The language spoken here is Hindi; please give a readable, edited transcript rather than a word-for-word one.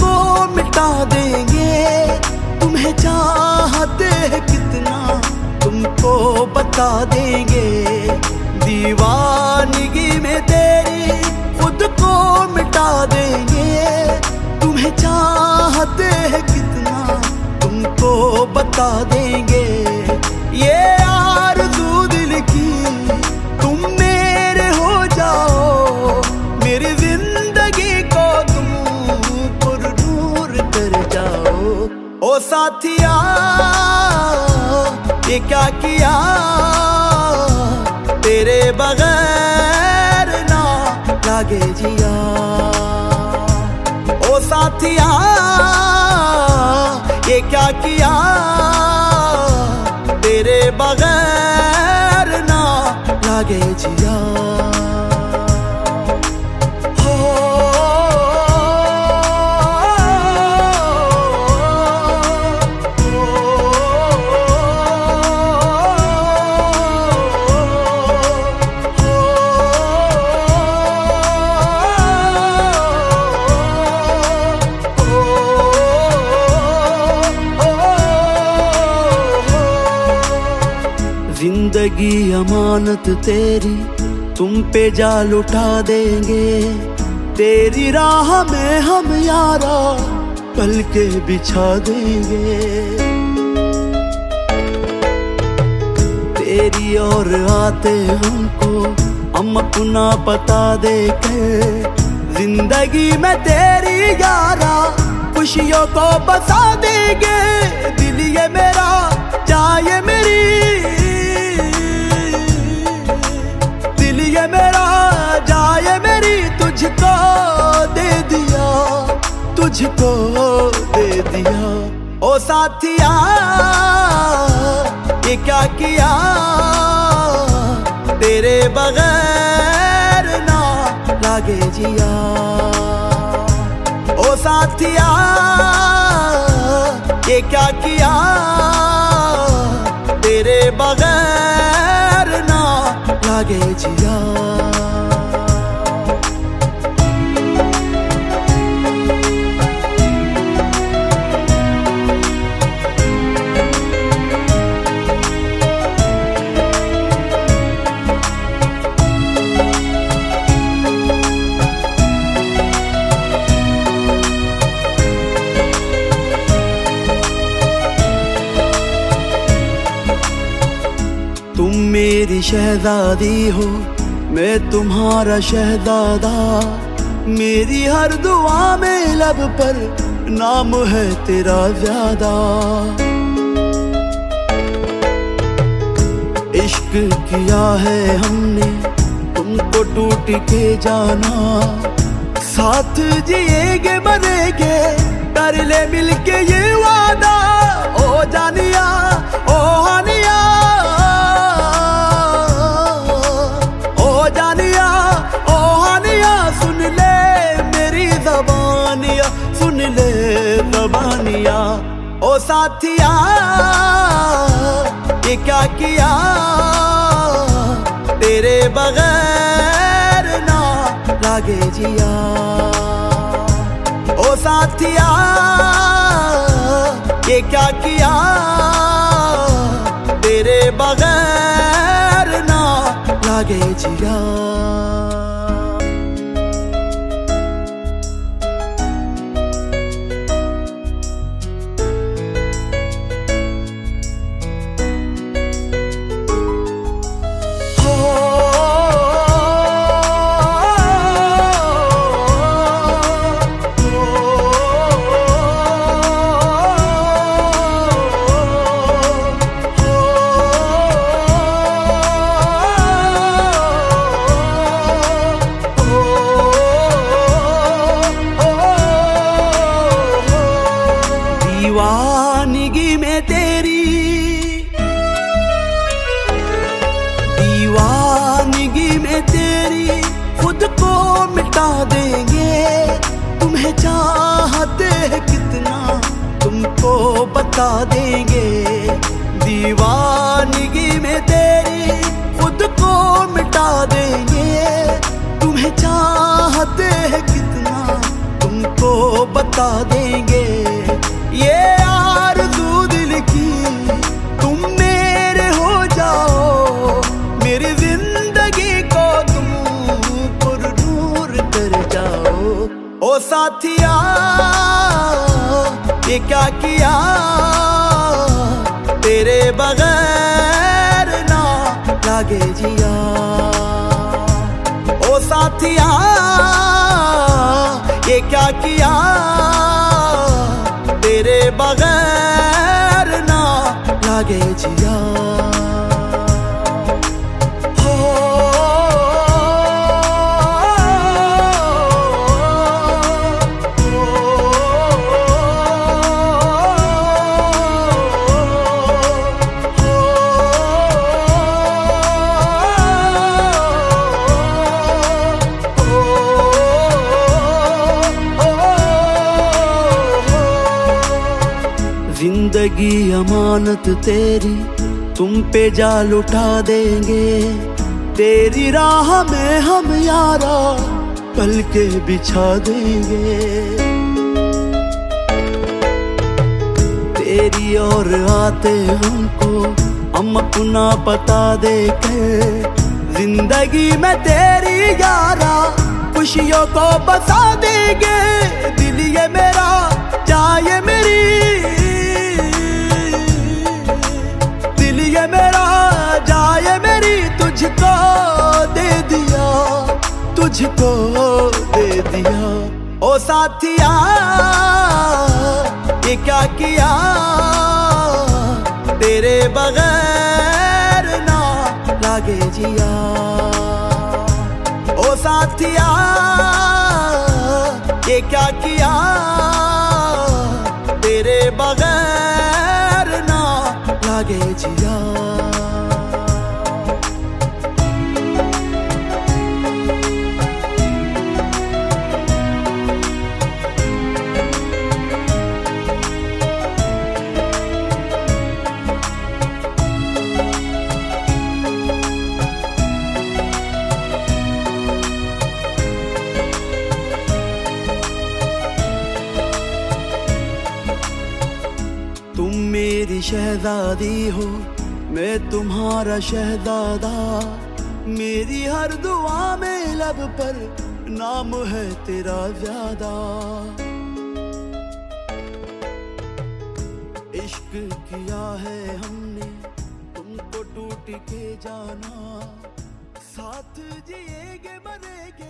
को मिटा देंगे। तुम्हें चाहते हैं कितना तुमको बता देंगे। दीवानगी में तेरी खुद को मिटा देंगे। तुम्हें चाहते हैं कितना तुमको बता देंगे। ये आरज़ू दिल की तुम मेरे हो जाओ। मेरी जिंदगी को तुम पुरनूर कर जाओ। ओ साथिया ये क्या किया, तेरे बगैर ना लागे जिया। ओ साथिया ये क्या किया, तेरे बगैर ना लागे जिया। जिंदगी अमानत तेरी तुम पे जा लुटा देंगे। तेरी राह में हम यारा पल के बिछा देंगे। तेरी ओर आते हमको हम अपना पता देकर। जिंदगी में तेरी यारा खुशियों को बसा देंगे। दिल ये मेरा जाए मेरी, ये मेरा जाए मेरी, तुझको दे दिया, तुझको दे दिया। ओ साथिया ये क्या किया, तेरे बगैर ना लागे जिया। ओ साथिया ये क्या किया, तेरे बगैर ना लागे जिया। तुम मेरी शहजादी हो, मैं तुम्हारा शहजादा। मेरी हर दुआ में लब पर नाम है तेरा ज्यादा। इश्क किया है हमने तुमको टूट के जाना। साथ जिएगे मरेंगे कर ले मिलके ये वादा। ओ जानिया ओ हानिया, सुन ले ज़बानिया। ओ साथिया ये क्या किया, तेरे बगैर ना लागे जिया। ओ साथिया ये क्या किया, तेरे बगैर ना लागे जिया। दीवानगी में तेरी, दीवानगी में तेरी खुद को मिटा देंगे। तुम्हें चाहते हैं कितना तुमको बता देंगे। दीवानगी में तेरी खुद को मिटा देंगे। तुम्हें चाहते हैं कितना तुमको बता बता देंगे। ये आरज़ू दिल की तुम मेरे हो जाओ, मेरी जिंदगी को तुम पुरनूर कर जाओ। ओ साथिया ये क्या किया, तेरे बगैर ना लागे जिया। ओ साथिया ये क्या किया, तेरे बगैर ना लागे जिया। जिंदगी अमानत तेरी, तुम पे जाल उठा देंगे। तेरी राह में हम यारा पल के बिछा देंगे। तेरी और आते हमको हम अपना पता देकर, जिंदगी में तेरी यारा खुशियों को बसा देंगे। दिल ये मेरा जाए मेरी, ये मेरा जाए मेरी, तुझको दे दिया, तुझको दे दिया। ओ साथिया ये क्या किया, तेरे बगैर ना लागे जिया। ओ साथिया ये क्या किया, तेरे बगैर ना लागे जिया। तुम मेरी शहजादी हो, मैं तुम्हारा शहजादा। मेरी हर दुआ में लब पर नाम है तेरा ज्यादा। इश्क किया है हमने, तुमको टूट के जाना। साथ जिएगे मरेंगे।